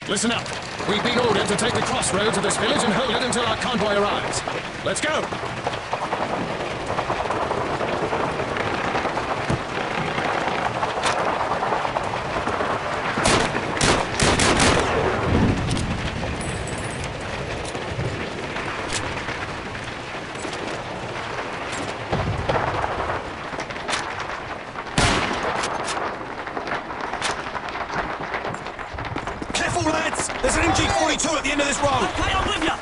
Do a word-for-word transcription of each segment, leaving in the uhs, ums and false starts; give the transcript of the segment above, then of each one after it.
Listen up. We've been ordered to take the crossroads of this village and hold it until our convoy arrives. Let's go! There's an M G forty-two at the end of this road! Okay, I'm with you!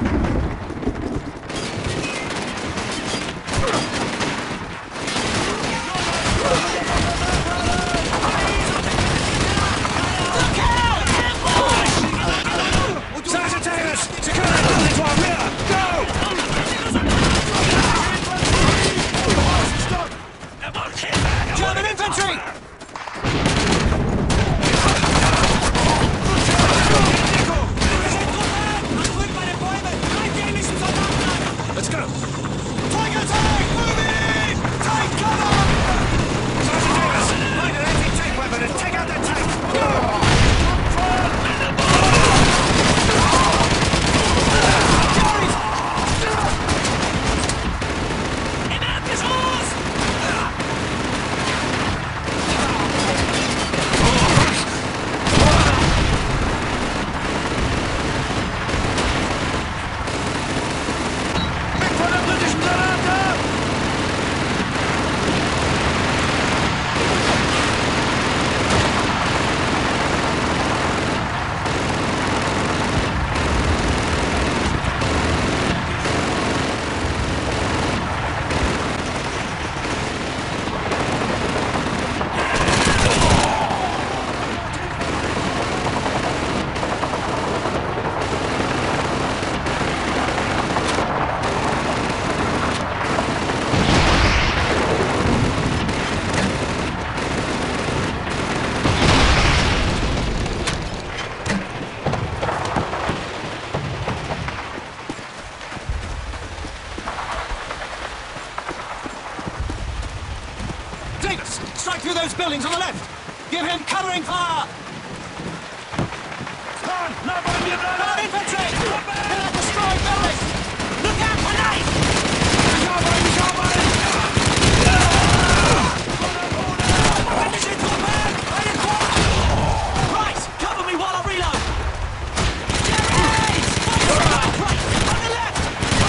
Look out! Ambush! Sagittarius! Secure that building to our rear! Go! German infantry! Let's go! Tiger tank! Move in! Take cover! Sagittarius! Find an anti-tank weapon and take out that tank! Strike through those buildings on the left! Give him covering fire! Come on! Come infantry! Hit that destroyed building! Look out for knife! Cavalry! Cavalry! Finish it, Norman! Right in front! Right! Cover me while I reload! Jerry! Right! On the left!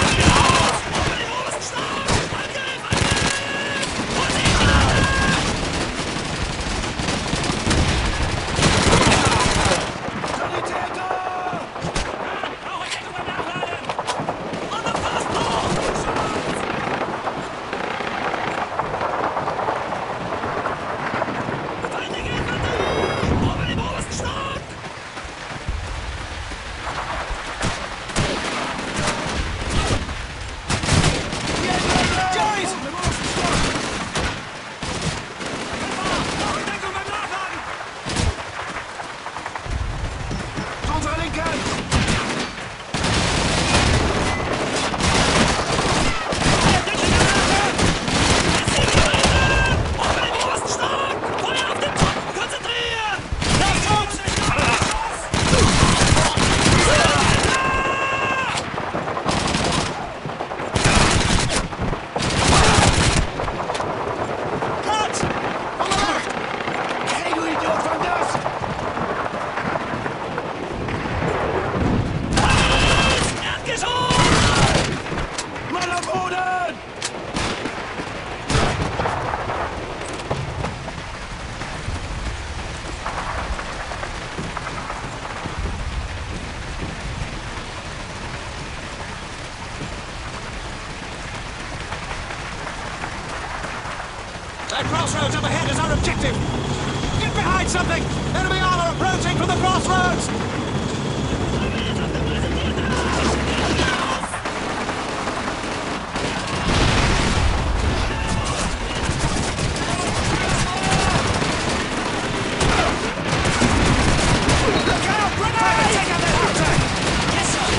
That crossroads up ahead is our objective! Get behind something! Enemy armor approaching from the crossroads! Look out! Grenade! Take out that attack! Yes, sir!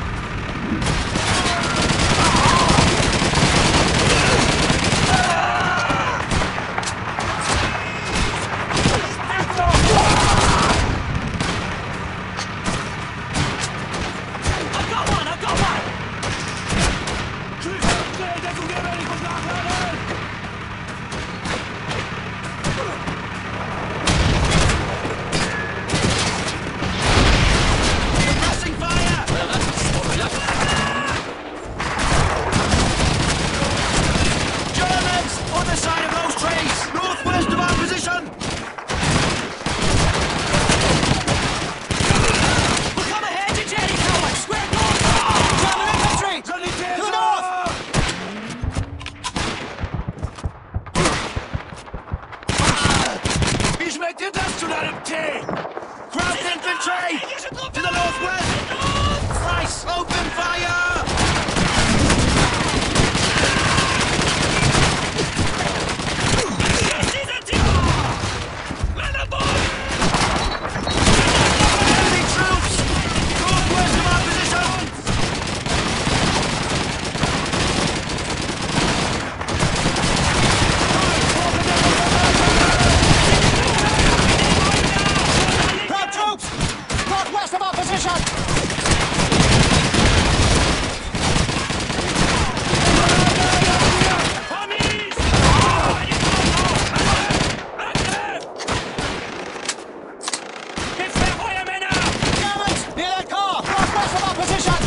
Ah! schmeckt dir das zu deinem Tee? Crouch infantry! To the northwest! Price, open fire! Enemy troops! Northwest of our position! Ground troops! Northwest of our position! Germans! Near that car! Northwest of our position!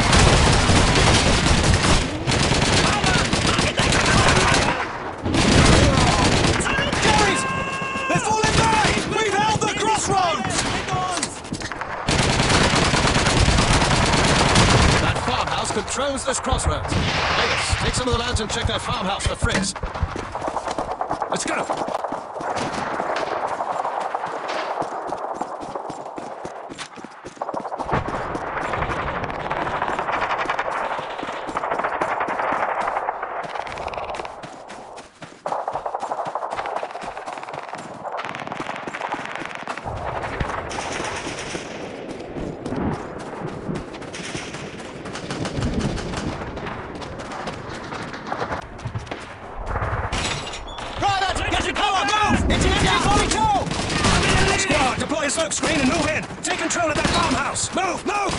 Jerry's! They're falling back! We've held the crossroads! That farmhouse controls this crossroads. Davis, take some of the lads and check that farmhouse for Fritz. Let's go! Private! Get your power! Move! It's an forty-two! Squad, deploy a smoke screen and move in. Take control of that farmhouse. Move, move!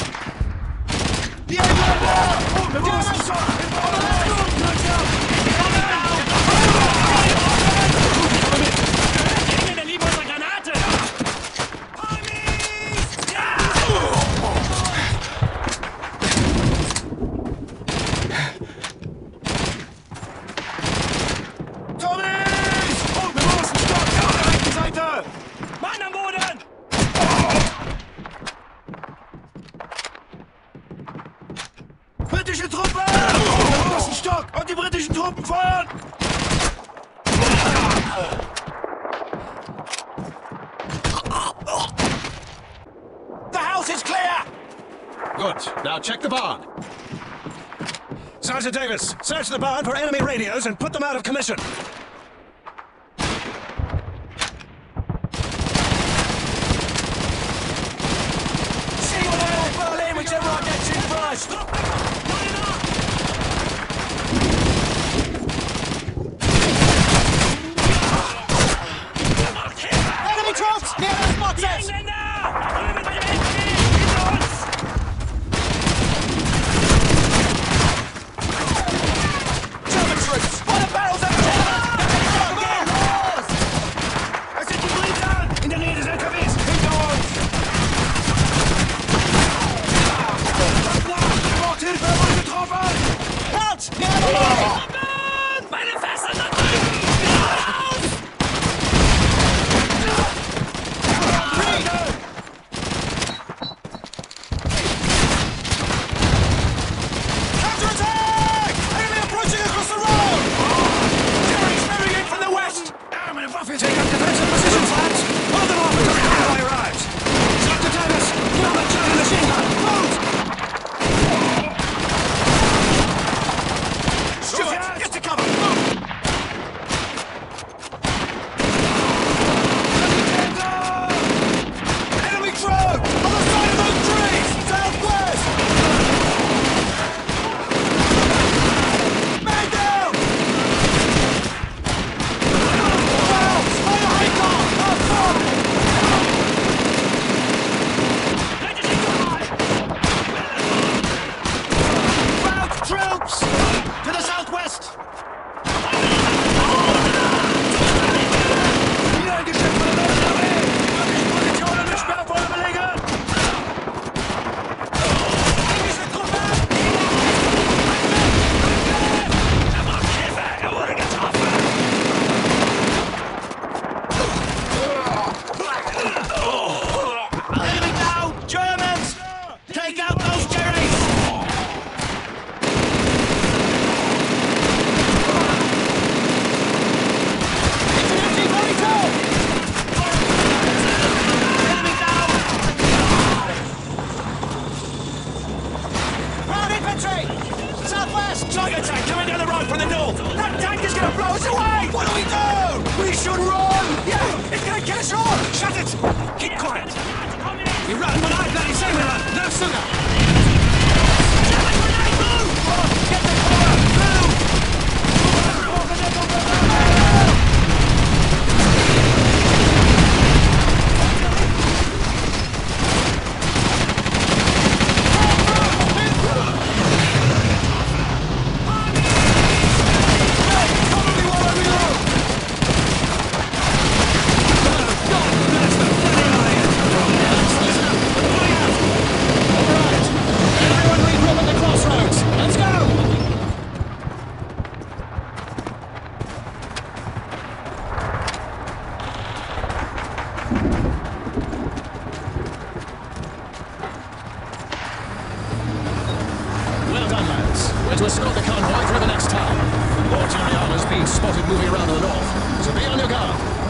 Mann am Boden! Britische Truppen! Im ersten Stock! Und die britischen Truppen feuern! The house is clear! Good. Now check the barn. Sergeant Davis, search the barn for enemy radios and put them out of commission. See what I will fall in whichever I get to first! Enemy troops! Near those boxes! German troops! What a barrels of again! I said you bleed down! In der Nähe des L K Ws! Hinter uns! Bordhilfe wurde getroffen! Crouch! Near the line! Meine Fässer sind What do we do? We should run! Yeah, it's gonna kill us all! Shut it! Keep quiet! We run, but I bloody say we run! No sooner! Get the cover! Move! To escort the convoy through the next town. Auxiliary armor's being spotted moving around to the north, so be on your guard.